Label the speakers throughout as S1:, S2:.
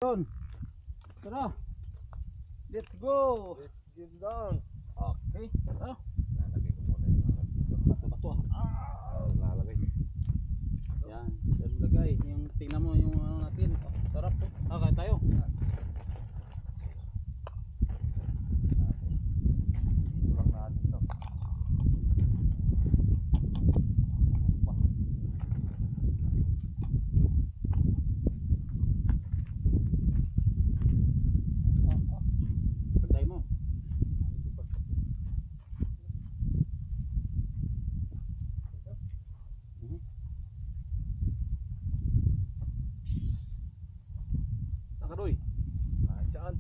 S1: down. Tara. Let's go.
S2: Let's get down.
S1: Okay. Tara.
S2: Lalagay ko muna yung
S1: Bato-bato.
S2: lalagay.
S1: Yan. Yan lagay. Yung tingnan mo yung ano natin. Oh, sarap to. Kaya tayo.
S2: Dito lang natin to.
S1: Pantay mo. Nakaroy.
S2: Saan?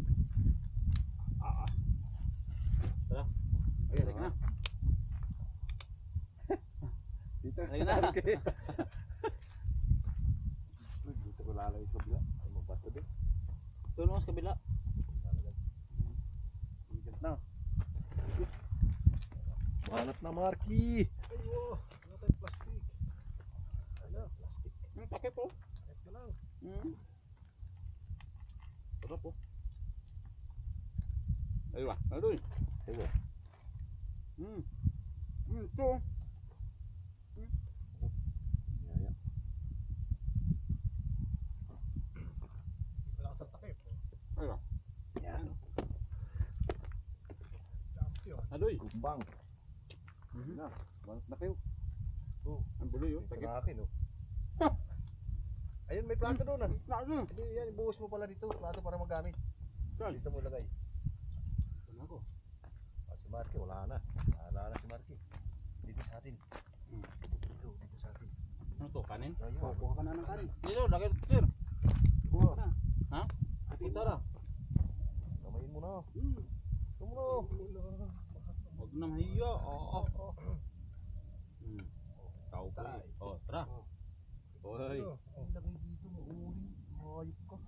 S1: Tara. Okay, teka na.
S2: Dito.
S1: Teka na.
S2: Dito ko lalagay sa kabila. Ay mo bato din.
S1: Doon mo sa kabila.
S2: Lalagay. Ikat na. Banat na Marky. Ayo, ano tayo plastic? Ano? Plastic.
S1: Takip po.
S2: Ito lang.
S1: Sarap po. Ayun ba? Nakaroy.
S2: Ayun.
S1: Ito.
S2: Yaya.
S3: Wala ka sa takip.
S1: Ayun ba?
S2: Yan.
S3: Champion.
S1: Nakaroy.
S2: Kumbang. Na. Banat na kayo. Oh,
S1: Ang buloy yun.
S2: ito
S1: Takip.
S2: na akin oh. Ayun, may plato doon ah.
S1: Nakaroy.
S2: Hindi, yan, ibuhos mo pala dito. Plato para magamit.
S1: Saan?
S2: Dito mo lagay.
S1: Saan ako?
S2: Si Marky, wala na. Wala na si Marky. Dito sa atin. Dito sa atin.
S1: Ano to? Kanin?
S2: Ayun.
S1: Kuha ka na ng kanin. Dito, lagay ito, sir.
S2: Kuha.
S1: Ha? Kita ra.
S2: Kamayin mo na. Ito mo na.
S1: Huwag na mahiya. Oo. Tao ko
S2: Tay.
S1: eh. Oh, tara. Hoy.
S2: Ang lagay dito, mauri. Hayop ka.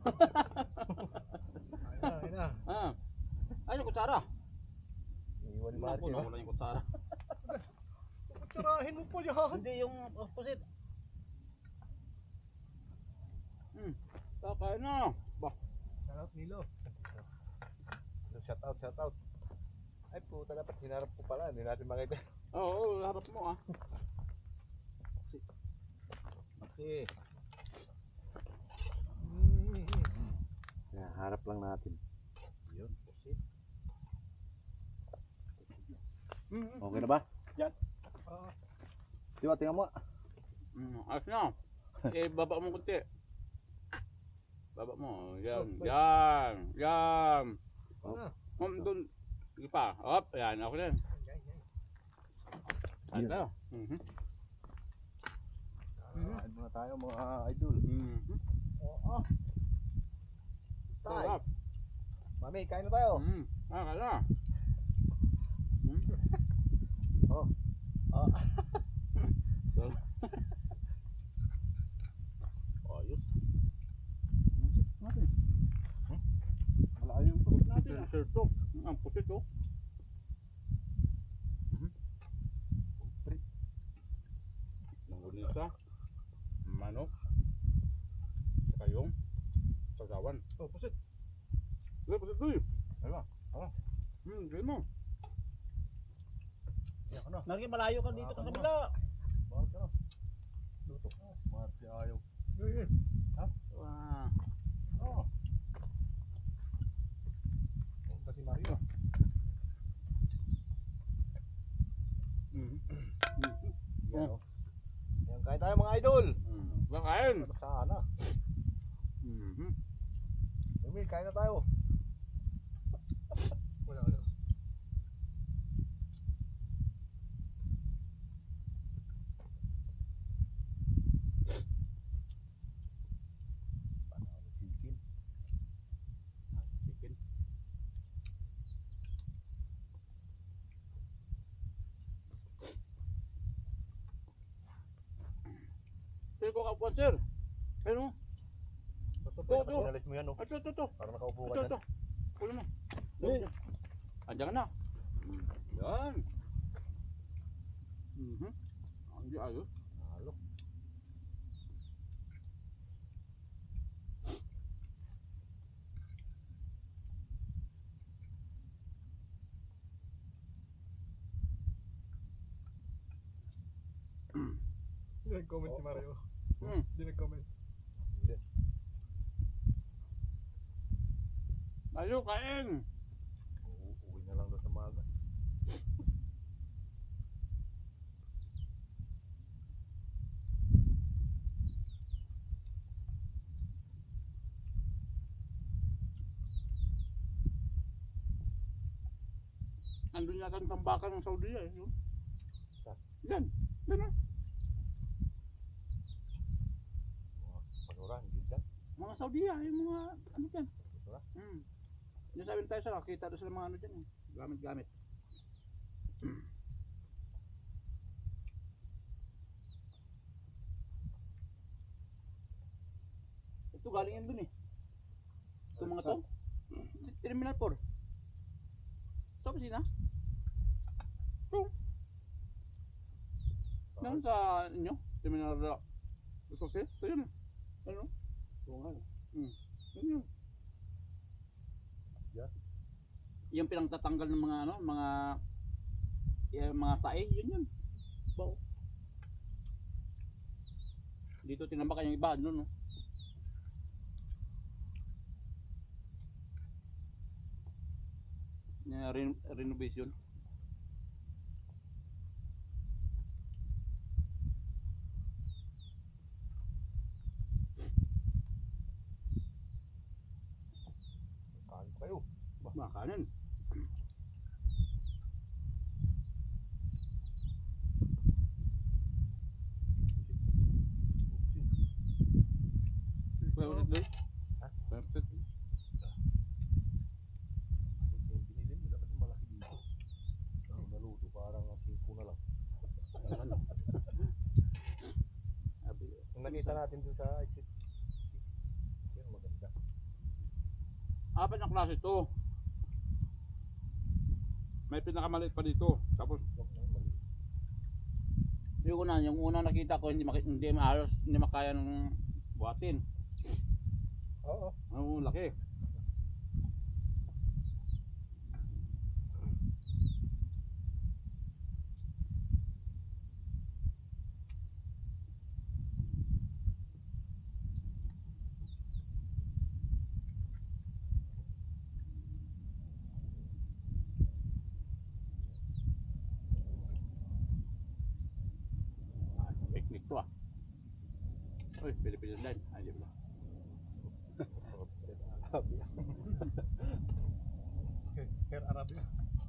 S3: Ayun na.
S1: Ah. Ay, yung kutsara.
S2: Iwan ni
S1: Naku,
S2: Marky, no?
S1: nawala yung kutsara.
S3: Kutsarahin mo po yan.
S1: Hindi, yung opposite. Kakain na. Bah.
S3: Sarap Nilo.
S2: Shout out. Ay puta, dapat hinarap ko pala. Hindi natin makita.
S1: Oo, harap mo ah. Okay.
S2: Yan, harap lang natin. Yun, pusit. Okay na ba?
S1: Yan.
S2: Diba, tingnan mo.
S1: Ayos na. Baba mo kunti. Baba mo. Yan. Doon. Sige pa. Hop. Yan. Okay na. Ayos na.
S2: Kain muna tayo mga idol. Oo. Tay.
S1: Sarap.
S2: Mami, kain na tayo.
S1: Kaya na.
S2: Oh.
S1: Ayos.
S2: Natin. Malayo yung pusit natin.
S1: Sir to. Ang pusit to. Nanggunisa. Manok. Saka yung sasawan.
S3: Oh, pusit.
S1: Pusit to yun.
S2: Ayun.
S1: Gawin mo.
S2: Yan ka na.
S1: Narki malayo ka dito sa kabila.
S2: Bawal ka na. Luto. Marky ayaw.
S3: Yun.
S1: Wah.
S2: Oh.
S3: Punta si Mario.
S2: Yan oh. Yan, kain tayo mga idol.
S1: Bakain.
S2: Sana. Mami, kain na tayo.
S3: Wala.
S2: Chicken.
S1: Chicken. Sir, ko kapuan, sir. Ano?
S2: Ito. Pinalis mo yan oh.
S1: Ito.
S2: Para nakaupo ka
S1: Ito.
S2: dyan.
S1: Kulo mo. Andiyan ka na. Yan. Hindi ayos.
S2: Halo.
S3: Hindi nag-comment si Mario.
S1: Hmm.
S3: Hindi nag-comment.
S2: Hindi.
S1: Tayo, kain!
S2: Uwi na lang doon sa maga.
S1: Andun yata ang tambakan ng Saudi eh. Yun.
S2: Saan?
S1: Yan. Yan ah.
S2: Mga pasuran, gidan.
S1: Mga Saudi ah. Yung mga ano dyan.
S2: Pasura.
S1: Yung sabi tayo sa nakita doon sa mga ano dyan eh. Gamit-gamit. Ito galing yan dun eh. Ito mga to. Terminal 4. Sa opisina. Ito. Yan sa inyo. Terminal Sose. Ito yun. Ano?
S2: Tungan.
S1: Yun yun.
S2: Yan.
S1: Yung pinangtatanggal ng mga ano, yung mga sae, yun yun. Bao. Dito tinambakan yung iba, no? Renovation.
S2: Kain pa kayo.
S1: Mga kanin. Kaya ulit doon.
S2: Ha?
S1: Kaya ulit.
S2: Yung binili mo, dapat yung malaki dito. Ang naluto, parang 5 na lang.
S1: Ano?
S2: Yung nakita natin dun sa exit. Yan, maganda.
S1: Apat na klase to. May pinakamaliit pa dito. Tapos
S2: Huwag na yung mali.
S1: yung una nakita ko hindi maalos, hindi makaya ng buhatin.
S2: Oo.
S1: Ang laki. Picnic to ah. Uy, Philippines line. Ay, di ba?
S3: Hair Arabia.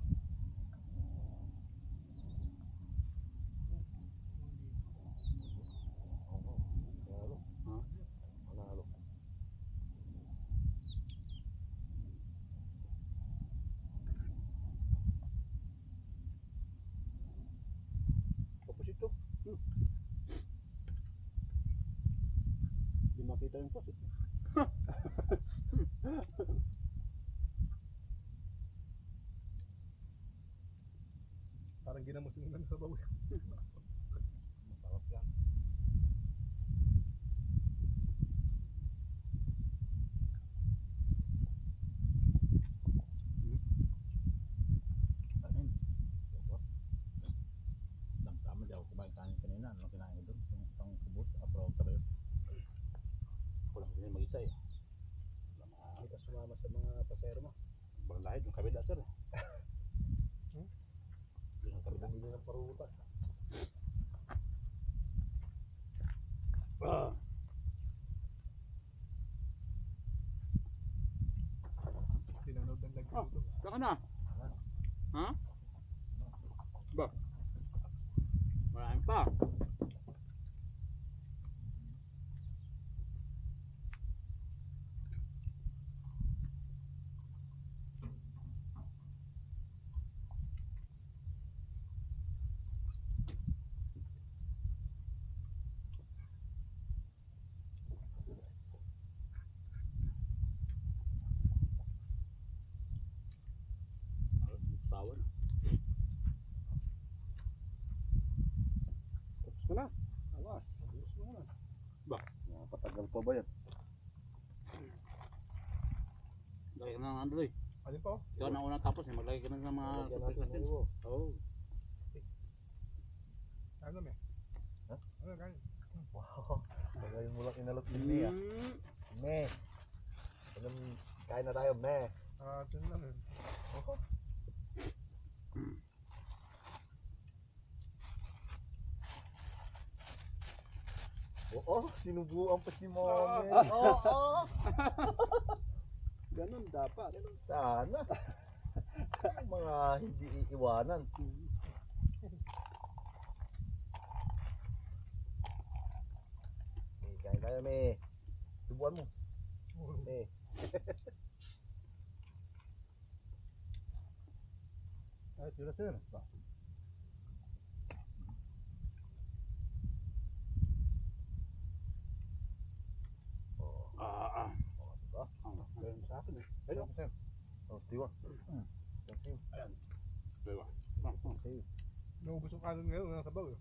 S2: Oo. Manalo.
S1: Ha?
S2: Manalo. Tapos ito.
S1: Hindi makita yung post.
S3: Parang ginamos yung sa bawi.
S2: Masarap yan.
S1: Kanin.
S2: Diba?
S1: Tama di ako kumain kanin kanina. Ano kinain ko doon? Yung isang kubos. Apro tabi. Ako lang din mag-isa eh.
S2: Hindi ka sumama sa mga pasero mo.
S1: Bang lahit yung kabila sir.
S2: Hindi ka bumili ng paruta.
S3: Pinanood ng live
S1: Oh,
S3: dito.
S1: saka na. Ha? Ba? Maraming pa. Sawa na.
S2: Tapos ka na. Awas. Ayos mo na.
S1: Ba?
S2: Nakapatagal pa ba yan?
S1: Lagay ka na ng Android.
S3: Alin pa oh?
S1: Ikaw na una tapos eh. Maglagay ka na ng mga
S2: Lagyan
S1: toothpaste
S2: natin
S1: natin.
S2: ng iwo.
S1: Oo.
S3: Ano may? Ano kain?
S2: Wow. Ngayon mo lang inalok yung me ah. Me. Anong kain na tayo, me.
S3: Yun lang eh.
S2: Oh. Oo, sinubuan pa si Mami. Oo.
S1: Ganun dapat.
S2: Sana. Yung mga hindi iiwanan. May kain tayo, me. Subuan mo. Me.
S1: Ay, tira sir.
S2: Oh,
S1: Ah,
S2: diba?
S1: ganun sa akin eh. Ayun, sir.
S2: Oh, diwa. Yan sa'yo.
S1: Ayan. Diba?
S2: Sa'yo.
S3: Naubos yung kanin ngayon, nasa sabaw eh.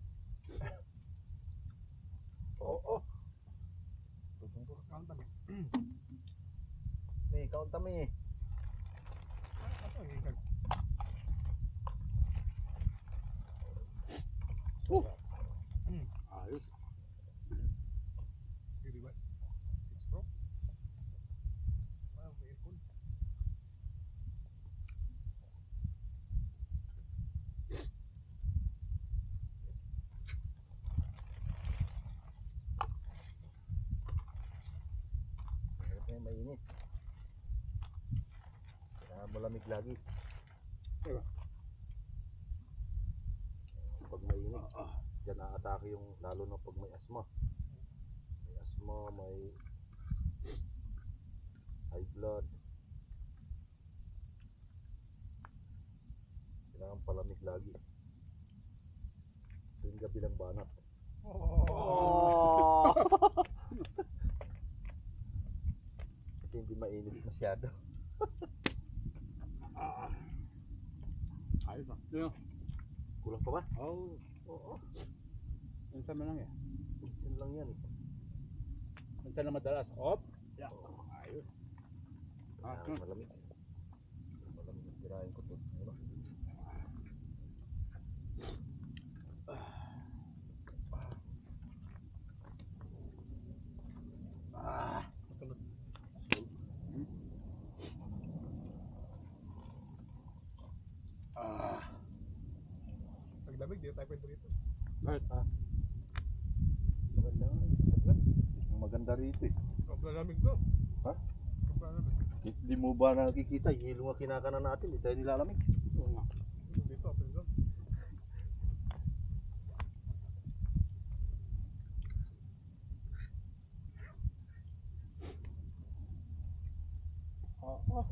S2: Oo. Tutungko.
S3: Kauntan eh.
S2: Me, kaunta me.
S3: Ako ang hingkag.
S1: Ayos.
S3: Hindi ba? It's strong. May aircon.
S2: Mahirap na yung mainit. Kailangan malamig lagi.
S1: Diba?
S2: Pag mainit, dyan aatake yung lalo na pag may asma. May asma, may high blood. Kailangan palamig lagi. Tuwing gabi lang banat.
S3: Oh!
S2: Kasi hindi mainit masyado.
S1: Ayos na. Yun.
S2: Kulang pa ba?
S1: Oh.
S2: Oo.
S1: Minsan na lang eh.
S2: Minsan lang yan.
S1: Minsan na madalas. Op. Yeah. Ayos.
S2: Sa akin malamig. Malamig yung tirahin ko to. Ano?
S3: Matulog. Paglamig, di tayo pwede rito.
S1: Kahit
S2: Maganda nga. Ang maganda rito eh.
S3: Sobrang lamig to.
S2: Ha?
S3: Sobrang lamig.
S2: Di mo ba nakikita? Hilo nga kinakanan natin. Di tayo nilalamig.
S1: oo nga.
S3: Dito, open zone.
S1: Oo.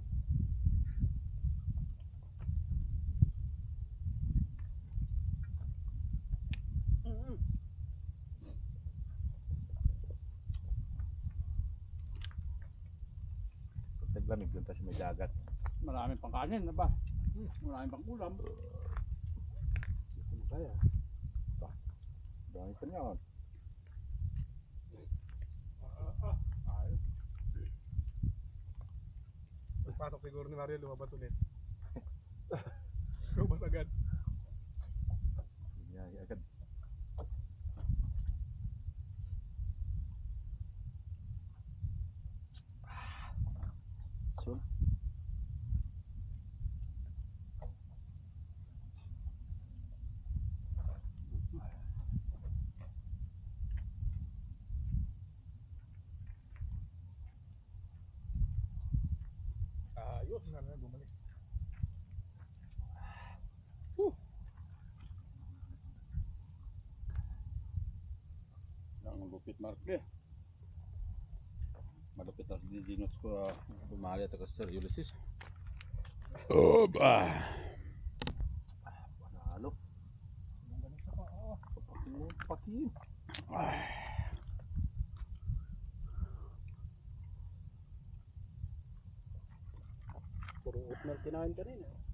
S2: Pag taglamig doon tayo sa may dagat.
S1: Maraming pang kanin na ba? Maraming pang ulam. Ito na kaya.
S2: Dami pa niyan.
S1: Ayos.
S3: Pagpasok siguro ni Mario, lumabas ulit. Lumabas agad.
S2: Yan, agad. So,
S1: Ayos.
S3: Sana bumalik.
S1: Ang lupit Mark eh. Malupit na si Notes ko bumali at Sir Ulysses.
S2: panalo.
S3: Ang galing sa paa.
S2: Papakin mo, papakin.
S1: Puro oatmeal kinain kanina.